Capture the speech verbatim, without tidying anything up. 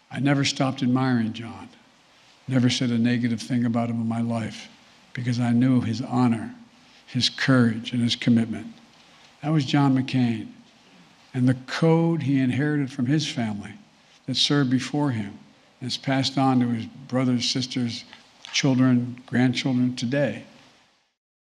I never stopped admiring John, never said a negative thing about him in my life, because I knew his honor, his courage, and his commitment. That was John McCain. And the code he inherited from his family that served before him and is passed on to his brothers, sisters, children, grandchildren today